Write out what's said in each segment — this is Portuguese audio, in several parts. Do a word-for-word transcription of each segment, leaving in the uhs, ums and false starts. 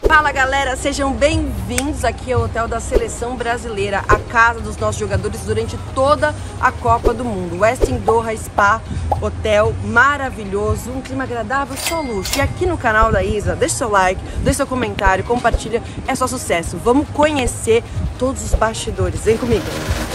Fala galera, sejam bem-vindos aqui ao Hotel da Seleção Brasileira, a casa dos nossos jogadores durante toda a Copa do Mundo. Westin Doha Spa, hotel maravilhoso, um clima agradável, só luxo. E aqui no canal da Isa, deixa seu like, deixa seu comentário, compartilha, é só sucesso. Vamos conhecer todos os bastidores, vem comigo.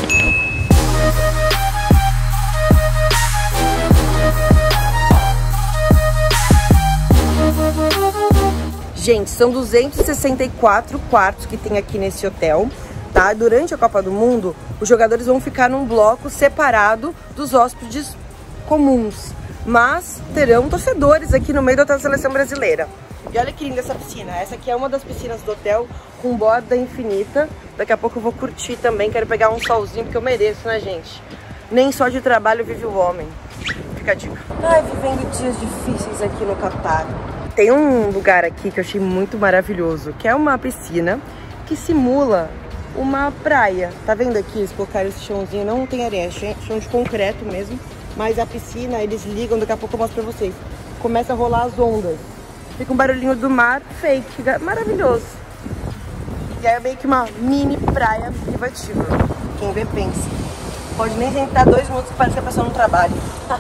Gente, são duzentos e sessenta e quatro quartos que tem aqui nesse hotel, tá? Durante a Copa do Mundo, os jogadores vão ficar num bloco separado dos hóspedes comuns, mas terão torcedores aqui no meio do Hotel da Seleção Brasileira. E olha que linda essa piscina. Essa aqui é uma das piscinas do hotel com borda infinita. Daqui a pouco eu vou curtir também, quero pegar um solzinho porque eu mereço, né, gente? Nem só de trabalho vive o homem. Fica a dica. Ai, vivendo dias difíceis aqui no Catar. Tem um lugar aqui que eu achei muito maravilhoso, que é uma piscina que simula uma praia. Tá vendo aqui? Eles colocaram esse chãozinho, não tem areia, é chão de concreto mesmo. Mas a piscina, eles ligam, daqui a pouco eu mostro pra vocês. Começa a rolar as ondas. Fica um barulhinho do mar fake, maravilhoso. E aí é meio que uma mini praia privativa. Quem vê, pensa. Pode nem sentar dois minutos que parece que a pessoa não trabalha.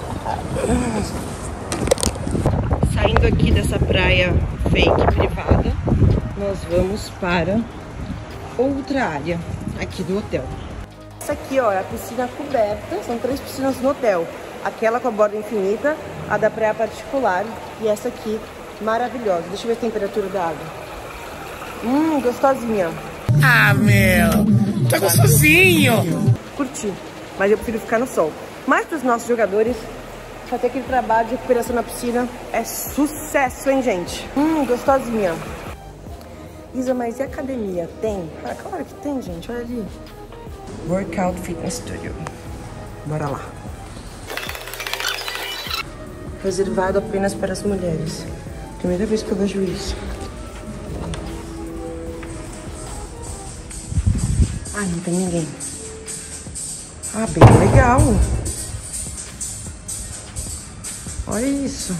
Saindo aqui dessa praia fake privada, nós vamos para outra área aqui do hotel. Essa aqui, ó, é a piscina coberta, são três piscinas no hotel. Aquela com a borda infinita, a da praia particular e essa aqui, maravilhosa. Deixa eu ver a temperatura da água. Hum, gostosinha. Ah, meu, tá gostosinho. Curti, mas eu prefiro ficar no sol. Mas para os nossos jogadores, fazer aquele trabalho de recuperação na piscina é sucesso, hein, gente? Hum, gostosinha. Isa, mas e academia? Tem? Ah, claro que tem, gente. Olha ali. Workout Fitness Studio. Bora lá. Reservado apenas para as mulheres. Primeira vez que eu vejo isso. Ah, não tem ninguém. Ah, bem legal. Olha isso.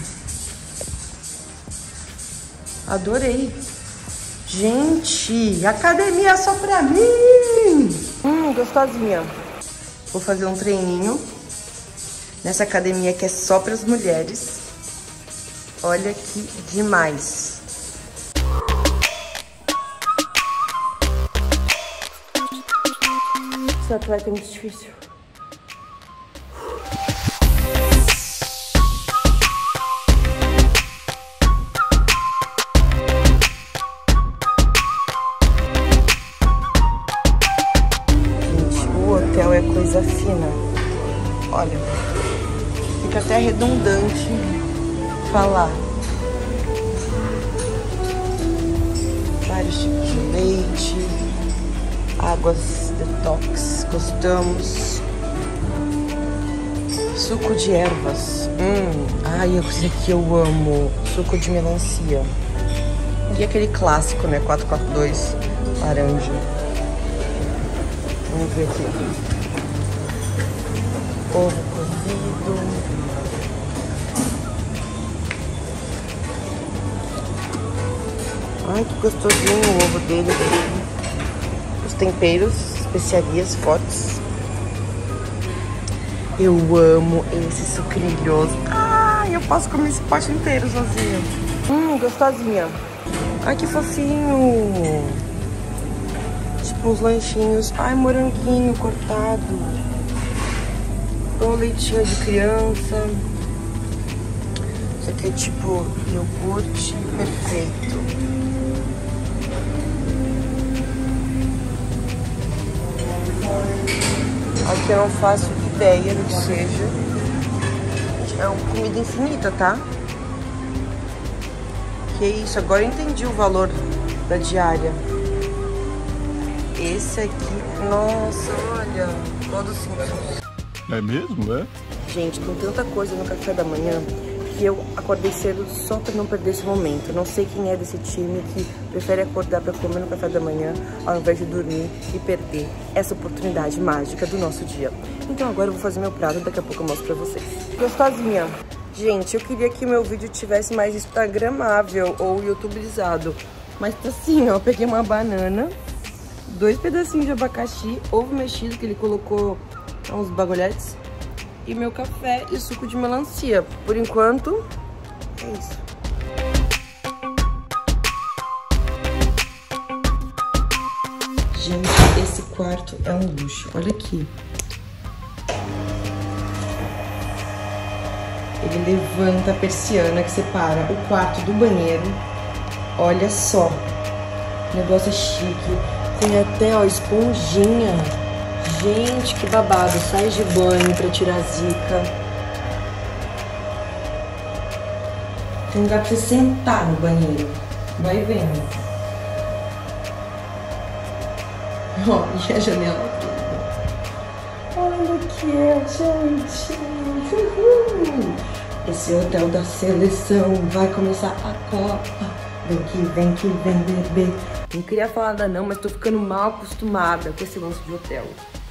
Adorei. Gente, academia só pra mim. Hum, gostosinha. Vou fazer um treininho nessa academia que é só para as mulheres. Olha que demais. Esse atleta é muito difícil. É coisa fina. Olha, fica até redundante falar. Vários tipos de leite, águas detox, gostamos. Suco de ervas. Hum, ai, esse aqui eu amo. Suco de melancia. E aquele clássico, né? quatro quatro dois, laranja. Vamos ver aqui. Ovo cozido. Ai, que gostosinho o ovo dele. Os temperos, especiarias fortes. Eu amo esse sucrilhoso. Ai, eu posso comer esse pote inteiro sozinha. Hum, gostosinha. Ai, que fofinho. Tipo uns lanchinhos. Ai, moranguinho cortado. Ou leitinho de criança. Isso aqui é tipo iogurte perfeito. Aqui eu não faço ideia do que seja. É uma comida infinita, tá? Que isso, agora eu entendi o valor da diária. Esse aqui, nossa, olha, todo Simpsons. É mesmo, é? Gente, com tanta coisa no café da manhã, que eu acordei cedo só pra não perder esse momento. Não sei quem é desse time que prefere acordar pra comer no café da manhã ao invés de dormir e perder essa oportunidade mágica do nosso dia. Então agora eu vou fazer meu prato e daqui a pouco eu mostro pra vocês. Gostosinha. Gente, eu queria que meu vídeo tivesse mais instagramável ou youtubizado. Mas tá assim, ó, eu peguei uma banana, dois pedacinhos de abacaxi, ovo mexido que ele colocou uns bagulhetes, e meu café e suco de melancia. Por enquanto, é isso. Gente, esse quarto é um luxo. Olha aqui. Ele levanta a persiana que separa o quarto do banheiro. Olha só. O negócio é chique. Tem até, ó, esponjinha. Gente, que babado. Sai de banho pra tirar a zica. Tem lugar pra você sentar no banheiro. Vai vendo. Ó, e a janela. Olha que é, gente. Uhul. Esse hotel da seleção vai começar a Copa. Vem que vem que vem, bebê. Não queria falar nada não, mas tô ficando mal acostumada com esse lance de hotel.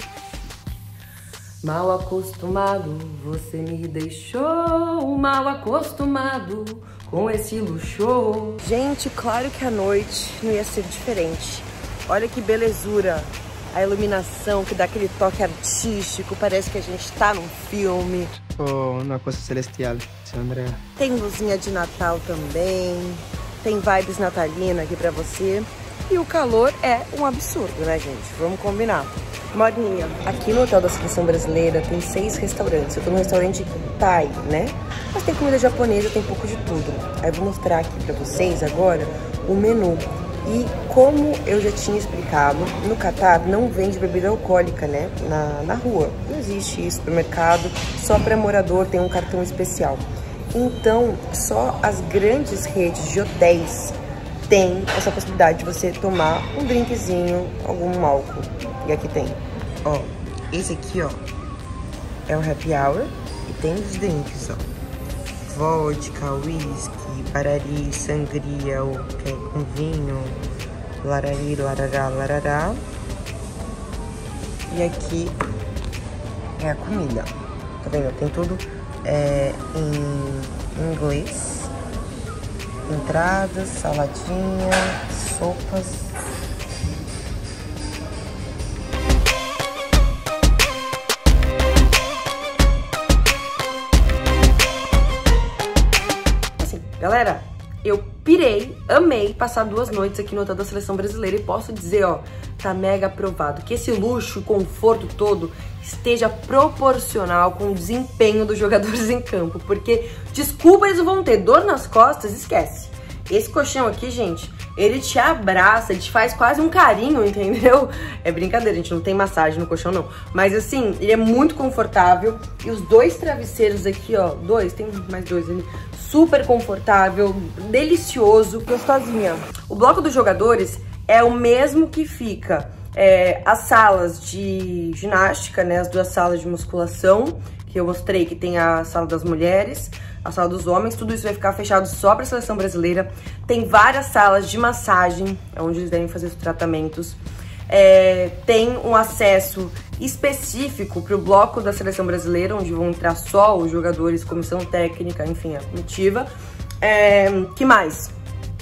Mal acostumado, você me deixou mal acostumado com esse luxo. Gente, claro que a noite não ia ser diferente. Olha que belezura, a iluminação que dá aquele toque artístico, parece que a gente tá num filme. Oh, uma coisa celestial, Andrea. Tem luzinha de Natal também, tem vibes natalina aqui pra você. E o calor é um absurdo, né, gente? Vamos combinar. Modinha, aqui no Hotel da Seleção Brasileira tem seis restaurantes. Eu tô no restaurante Thai, né? Mas tem comida japonesa, tem um pouco de tudo. Aí eu vou mostrar aqui pra vocês agora o menu. E como eu já tinha explicado, no Catar não vende bebida alcoólica, né? Na, na rua. Não existe isso, supermercado, só para morador tem um cartão especial. Então, só as grandes redes de hotéis têm essa possibilidade de você tomar um drinkzinho, algum álcool. E aqui tem, ó, esse aqui, ó, é o happy hour e tem os drinks, ó. Vodka, whisky, barari, sangria, o que é com vinho, larari, larará, larará. E aqui é a comida. Tá vendo? Tem tudo é, em inglês. Entradas, saladinha, sopas. Galera, eu pirei, amei passar duas noites aqui no Hotel da Seleção Brasileira e posso dizer, ó, tá mega aprovado. Que esse luxo e conforto todo esteja proporcional com o desempenho dos jogadores em campo. Porque, desculpa, eles vão ter dor nas costas, esquece. Esse colchão aqui, gente, ele te abraça, ele te faz quase um carinho, entendeu? É brincadeira, a gente não tem massagem no colchão, não. Mas, assim, ele é muito confortável. E os dois travesseiros aqui, ó, dois, tem mais dois ali, super confortável, delicioso, gostosinha. O bloco dos jogadores é o mesmo que fica é, as salas de ginástica, né, as duas salas de musculação, que eu mostrei, que tem a sala das mulheres, a sala dos homens, tudo isso vai ficar fechado só para a Seleção Brasileira. Tem várias salas de massagem, onde eles devem fazer os tratamentos. É, tem um acesso específico para o bloco da Seleção Brasileira, onde vão entrar só os jogadores, comissão técnica, enfim, a comitiva. É, que mais?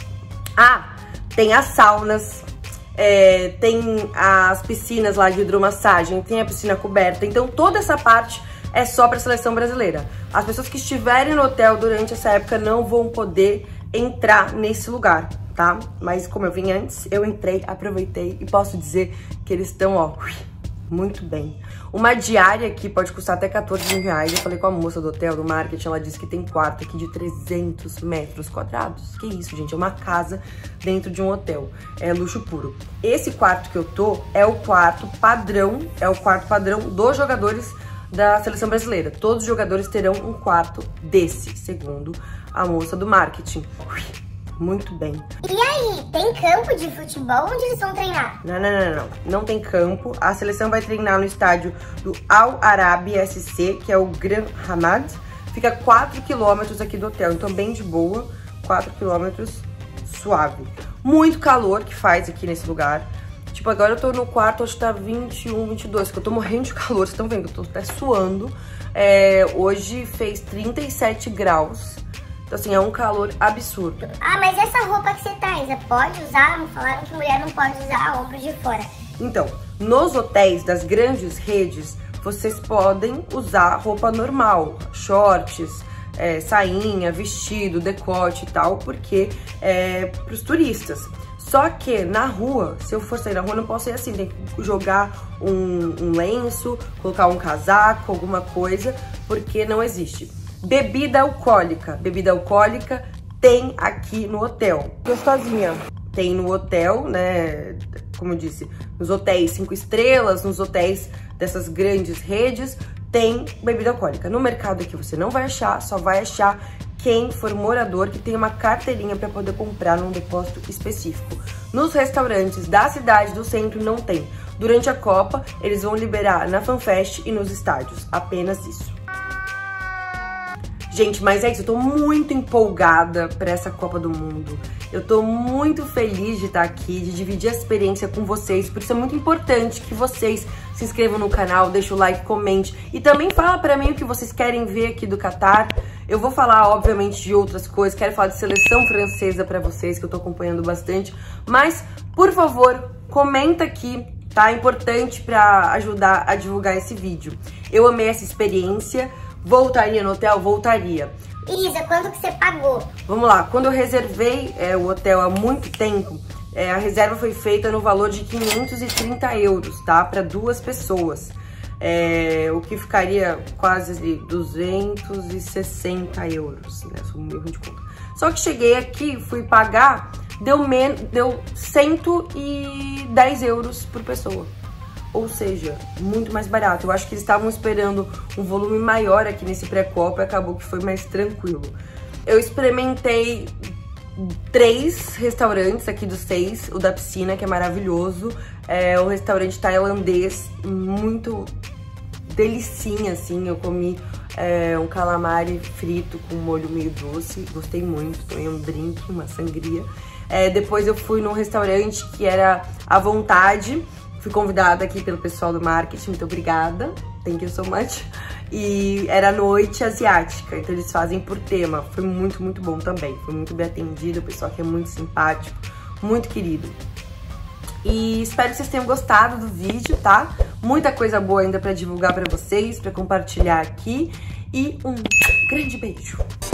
Ah, tem as saunas, é, tem as piscinas lá de hidromassagem, tem a piscina coberta. Então toda essa parte é só para a Seleção Brasileira. As pessoas que estiverem no hotel durante essa época não vão poder entrar nesse lugar, tá? Mas como eu vim antes, eu entrei, aproveitei e posso dizer que eles estão, ó, muito bem. Uma diária aqui pode custar até quatorze mil reais. Eu falei com a moça do hotel, do marketing, ela disse que tem quarto aqui de trezentos metros quadrados. Que isso, gente, é uma casa dentro de um hotel. É luxo puro. Esse quarto que eu tô é o quarto padrão, é o quarto padrão dos jogadores da Seleção Brasileira. Todos os jogadores terão um quarto desse, segundo a moça do marketing. Muito bem. E aí, tem campo de futebol onde eles vão treinar? Não, não, não, não. Não tem campo. A seleção vai treinar no estádio do Al Arabi S C, que é o Gran Hamad. Fica quatro quilômetros aqui do hotel, então bem de boa. quatro quilômetros, suave. Muito calor que faz aqui nesse lugar. Tipo, agora eu tô no quarto, acho que tá vinte e um, vinte e dois, que eu tô morrendo de calor. Vocês estão vendo que eu tô até suando. É, hoje fez trinta e sete graus. Então, assim, é um calor absurdo. Ah, mas essa roupa que você traz, pode usar? Falaram que mulher não pode usar a ombro de fora. Então, nos hotéis das grandes redes, vocês podem usar roupa normal, shorts, é, sainha, vestido, decote e tal, porque é pros turistas. Só que na rua, se eu for sair na rua, não posso ir assim, tem que jogar um, um lenço, colocar um casaco, alguma coisa, porque não existe. Bebida alcoólica, bebida alcoólica tem aqui no hotel. Gostosinha. Tem no hotel, né, como eu disse, nos hotéis cinco estrelas, nos hotéis dessas grandes redes, tem bebida alcoólica. No mercado aqui você não vai achar, só vai achar quem for morador que tem uma carteirinha para poder comprar num depósito específico. Nos restaurantes da cidade, do centro, não tem. Durante a Copa, eles vão liberar na FanFest e nos estádios. Apenas isso. Gente, mas é isso, eu tô muito empolgada pra essa Copa do Mundo. Eu tô muito feliz de estar aqui, de dividir a experiência com vocês. Por isso é muito importante que vocês se inscrevam no canal, deixem o like, comente. E também fala pra mim o que vocês querem ver aqui do Catar. Eu vou falar, obviamente, de outras coisas. Quero falar de seleção francesa pra vocês, que eu tô acompanhando bastante. Mas, por favor, comenta aqui, tá? É importante pra ajudar a divulgar esse vídeo. Eu amei essa experiência. Voltaria no hotel? Voltaria. Isa, quanto que você pagou? Vamos lá, quando eu reservei é, o hotel há muito tempo, é, a reserva foi feita no valor de quinhentos e trinta euros, tá? Para duas pessoas. É, o que ficaria quase duzentos e sessenta euros, né? Sou um erro de conta. Só que cheguei aqui, fui pagar, deu, men deu cento e dez euros por pessoa. Ou seja, muito mais barato. Eu acho que eles estavam esperando um volume maior aqui nesse pré-copa e acabou que foi mais tranquilo. Eu experimentei três restaurantes aqui dos seis. O da piscina, que é maravilhoso. É um restaurante tailandês, muito delicinha, assim. Eu comi é, um calamari frito com molho meio doce. Gostei muito. Tomei um drink, uma sangria. É, depois eu fui num restaurante que era à vontade. Fui convidada aqui pelo pessoal do marketing, muito obrigada, thank you so much. E era noite asiática, então eles fazem por tema, foi muito, muito bom também. Foi muito bem atendido, o pessoal aqui é muito simpático, muito querido. E espero que vocês tenham gostado do vídeo, tá? Muita coisa boa ainda pra divulgar pra vocês, pra compartilhar aqui. E um grande beijo!